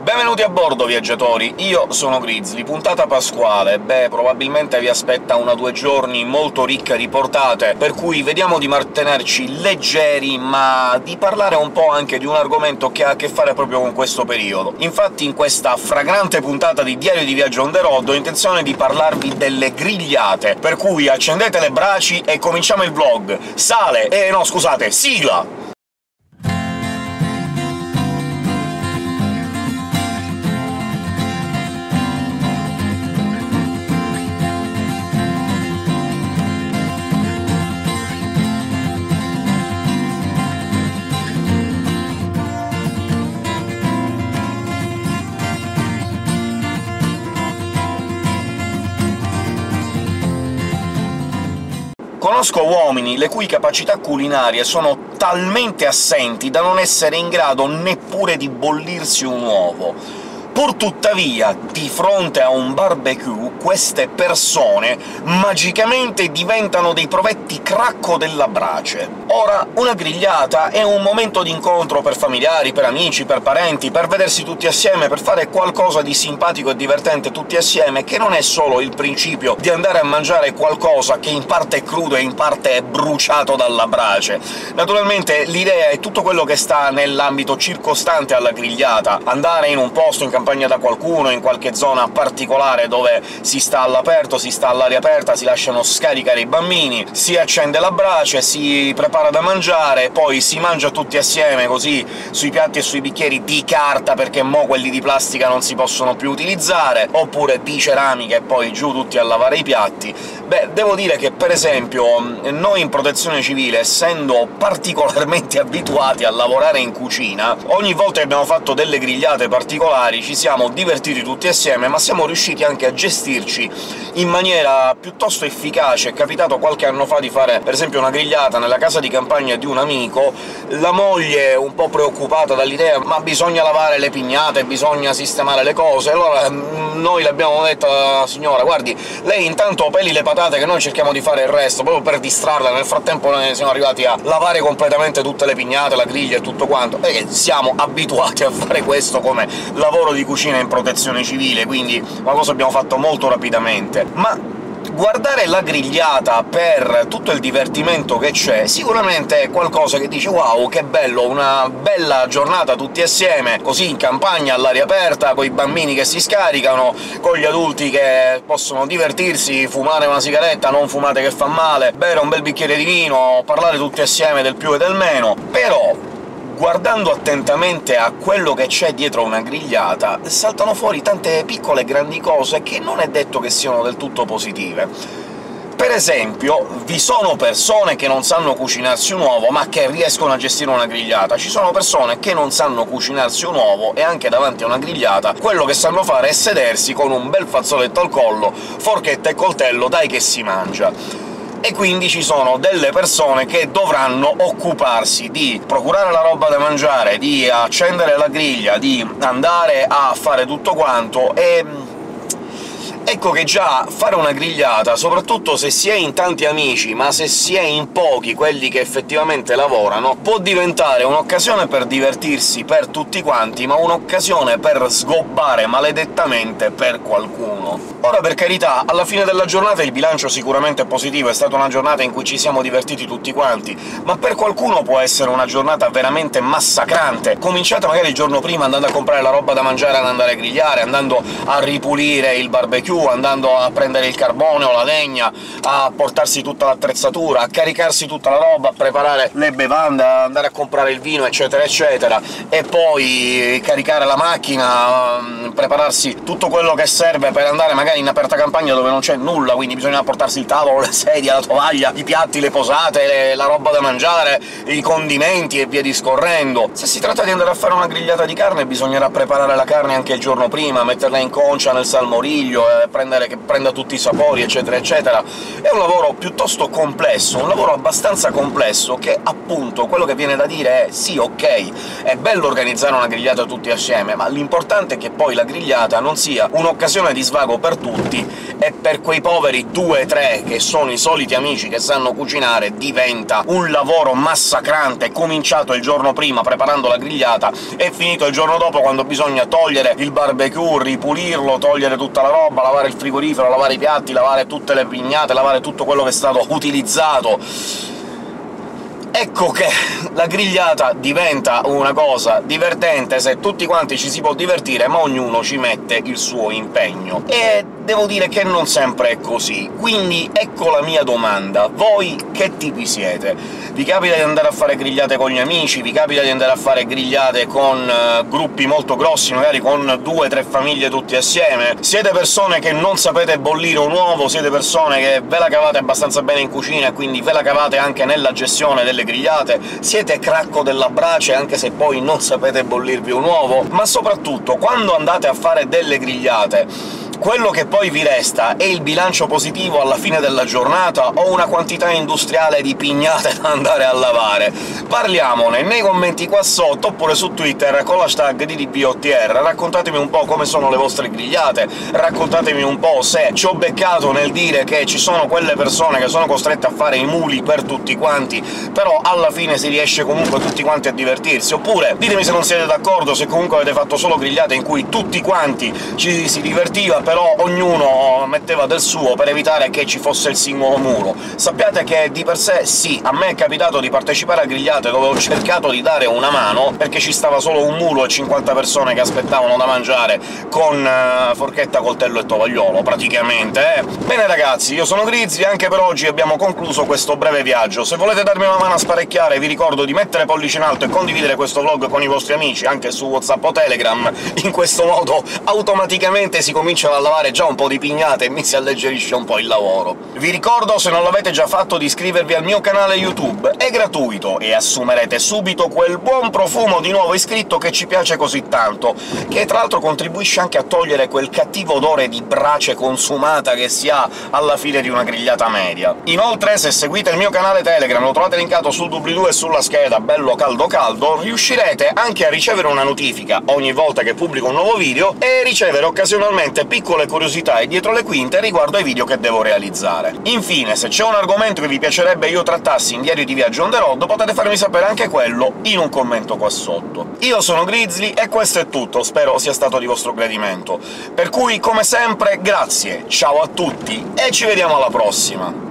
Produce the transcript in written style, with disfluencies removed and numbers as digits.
Benvenuti a bordo, viaggiatori! Io sono Grizzly, puntata pasquale. Beh, probabilmente vi aspetta una 2 giorni molto ricca di portate, per cui vediamo di mantenerci leggeri, ma di parlare un po' anche di un argomento che ha a che fare proprio con questo periodo. Infatti in questa fragrante puntata di Diario di Viaggio on the road ho intenzione di parlarvi delle grigliate, per cui accendete le braci e cominciamo il vlog! No, scusate, sigla! Conosco uomini le cui capacità culinarie sono talmente assenti da non essere in grado neppure di bollirsi un uovo. Purtuttavia, di fronte a un barbecue, queste persone magicamente diventano dei provetti cracco della brace. Ora, una grigliata è un momento d'incontro per familiari, per amici, per parenti, per vedersi tutti assieme, per fare qualcosa di simpatico e divertente tutti assieme, che non è solo il principio di andare a mangiare qualcosa che in parte è crudo e in parte è bruciato dalla brace. Naturalmente l'idea è tutto quello che sta nell'ambito circostante alla grigliata: andare in un posto in campagna da qualcuno, in qualche zona particolare dove si sta all'aperto, si sta all'aria aperta, si lasciano scaricare i bambini, si accende la brace, si prepara da mangiare, poi si mangia tutti assieme, così sui piatti e sui bicchieri di carta, perché mo' quelli di plastica non si possono più utilizzare, oppure di ceramica, e poi giù tutti a lavare i piatti. Beh, devo dire che, per esempio, noi in Protezione Civile, essendo particolarmente abituati a lavorare in cucina, ogni volta che abbiamo fatto delle grigliate particolari ci siamo divertiti tutti assieme, ma siamo riusciti anche a gestirci in maniera piuttosto efficace. È capitato qualche anno fa di fare, per esempio, una grigliata nella casa di campagna di un amico, la moglie un po' preoccupata dall'idea «ma bisogna lavare le pignate, bisogna sistemare le cose», allora noi le abbiamo detto alla signora «guardi, lei intanto peli le patate che noi cerchiamo di fare il resto», proprio per distrarla. Nel frattempo noi siamo arrivati a lavare completamente tutte le pignate, la griglia e tutto quanto, perché siamo abituati a fare questo come lavoro di cucina in Protezione Civile, quindi una cosa abbiamo fatto molto rapidamente. Ma guardare la grigliata per tutto il divertimento che c'è sicuramente è qualcosa che dice «wow, che bello, una bella giornata tutti assieme, così in campagna, all'aria aperta, coi bambini che si scaricano, con gli adulti che possono divertirsi, fumare una sigaretta, non fumate che fa male, bere un bel bicchiere di vino, parlare tutti assieme del più e del meno». Però guardando attentamente a quello che c'è dietro una grigliata, saltano fuori tante piccole e grandi cose che non è detto che siano del tutto positive. Per esempio, vi sono persone che non sanno cucinarsi un uovo, ma che riescono a gestire una grigliata. Ci sono persone che non sanno cucinarsi un uovo, e anche davanti a una grigliata quello che sanno fare è sedersi con un bel fazzoletto al collo, forchetta e coltello, dai che si mangia. E quindi ci sono delle persone che dovranno occuparsi di procurare la roba da mangiare, di accendere la griglia, di andare a fare tutto quanto, e ecco che già fare una grigliata, soprattutto se si è in tanti amici, ma se si è in pochi quelli che effettivamente lavorano, può diventare un'occasione per divertirsi per tutti quanti, ma un'occasione per sgobbare maledettamente per qualcuno. Ora, per carità, alla fine della giornata il bilancio sicuramente è positivo, è stata una giornata in cui ci siamo divertiti tutti quanti, ma per qualcuno può essere una giornata veramente massacrante, cominciata magari il giorno prima andando a comprare la roba da mangiare, ad andare a grigliare, andando a ripulire il barbecue, andando a prendere il carbone o la legna, a portarsi tutta l'attrezzatura, a caricarsi tutta la roba, a preparare le bevande, a andare a comprare il vino, eccetera eccetera, e poi caricare la macchina, prepararsi tutto quello che serve per andare magari in aperta campagna dove non c'è nulla, quindi bisogna portarsi il tavolo, le sedie, la tovaglia, i piatti, le posate, la roba da mangiare, i condimenti e via discorrendo. Se si tratta di andare a fare una grigliata di carne bisognerà preparare la carne anche il giorno prima, metterla in concia nel salmoriglio, che prenda tutti i sapori, eccetera eccetera. È un lavoro piuttosto complesso, un lavoro abbastanza complesso, che appunto quello che viene da dire è «sì, ok, è bello organizzare una grigliata tutti assieme, ma l'importante è che poi la grigliata non sia un'occasione di svago per tutti, e per quei poveri 2-3 che sono i soliti amici che sanno cucinare diventa un lavoro massacrante, cominciato il giorno prima preparando la grigliata e finito il giorno dopo quando bisogna togliere il barbecue, ripulirlo, togliere tutta la roba, lavare il frigorifero, lavare i piatti, lavare tutte le pignate, lavare tutto quello che è stato utilizzato. Ecco che la grigliata diventa una cosa divertente se tutti quanti ci si può divertire, ma ognuno ci mette il suo impegno. E devo dire che non sempre è così. Quindi ecco la mia domanda: voi che tipi siete? Vi capita di andare a fare grigliate con gli amici? Vi capita di andare a fare grigliate con gruppi molto grossi, magari con 2-3 famiglie tutti assieme? Siete persone che non sapete bollire un uovo? Siete persone che ve la cavate abbastanza bene in cucina e quindi ve la cavate anche nella gestione delle grigliate? Siete cracco della brace anche se poi non sapete bollirvi un uovo? Ma soprattutto, quando andate a fare delle grigliate, quello che poi vi resta è il bilancio positivo alla fine della giornata o una quantità industriale di pignate da andare a lavare? Parliamone nei commenti qua sotto, oppure su Twitter con l'hashtag DDPOTR. Raccontatemi un po' come sono le vostre grigliate, raccontatemi un po' se ci ho beccato nel dire che ci sono quelle persone che sono costrette a fare i muli per tutti quanti, però alla fine si riesce comunque tutti quanti a divertirsi, oppure ditemi se non siete d'accordo, se comunque avete fatto solo grigliate in cui tutti quanti ci si divertiva, però ognuno metteva del suo per evitare che ci fosse il singolo mulo. Sappiate che di per sé sì, a me è capitato di partecipare a grigliate dove ho cercato di dare una mano, perché ci stava solo un mulo e 50 persone che aspettavano da mangiare con forchetta, coltello e tovagliolo, praticamente, Bene ragazzi, io sono Grizzly, anche per oggi abbiamo concluso questo breve viaggio. Se volete darmi una mano a sparecchiare vi ricordo di mettere pollice in alto e condividere questo vlog con i vostri amici, anche su WhatsApp o Telegram. In questo modo automaticamente si cominciano a lavare già un po' di pignate e mi si alleggerisce un po' il lavoro. Vi ricordo, se non l'avete già fatto, di iscrivervi al mio canale YouTube, è gratuito, e assumerete subito quel buon profumo di nuovo iscritto che ci piace così tanto, che tra l'altro contribuisce anche a togliere quel cattivo odore di brace consumata che si ha alla fine di una grigliata media. Inoltre, se seguite il mio canale Telegram, lo trovate linkato sul doobly-doo e sulla scheda, bello caldo caldo, riuscirete anche a ricevere una notifica ogni volta che pubblico un nuovo video, e ricevere occasionalmente piccole curiosità e dietro le quinte riguardo ai video che devo realizzare. Infine, se c'è un argomento che vi piacerebbe io trattassi in Diario di Viaggio on the road, potete farmi sapere anche quello in un commento qua sotto. Io sono Grizzly e questo è tutto, spero sia stato di vostro gradimento. Per cui, come sempre, grazie, ciao a tutti e ci vediamo alla prossima!